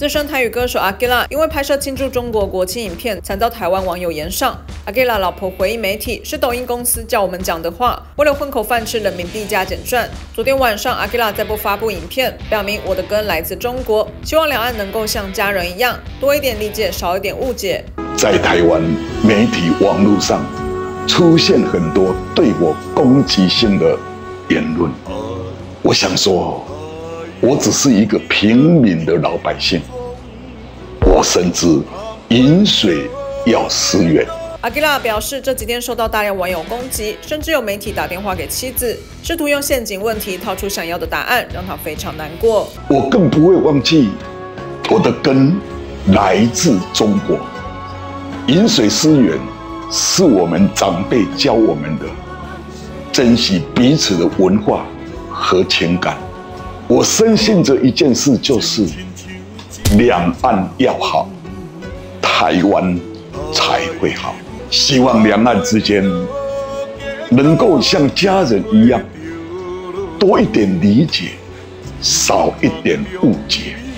资深台语歌手阿基拉因为拍摄庆祝中国国庆影片，惨遭台湾网友炎上。阿基拉老婆回应媒体，是抖音公司叫我们讲的话，为了混口饭吃，人民币加减赚。昨天晚上，阿基拉再不发布影片，表明我的根来自中国，希望两岸能够像家人一样，多一点理解，少一点误解。 在台湾媒体网络上出现很多对我攻击性的言论，我想说，我只是一个平民的老百姓，我深知饮水要思源。 阿基拉表示，这几天受到大量网友攻击，甚至有媒体打电话给妻子，试图用陷阱问题套出想要的答案，让他非常难过。 我更不会忘记，我的根来自中国，饮水思源是我们长辈教我们的，珍惜彼此的文化和情感。我深信着一件事，就是两岸要好，台湾才会好。希望两岸之间能够像家人一样，多一点理解，少一点误解。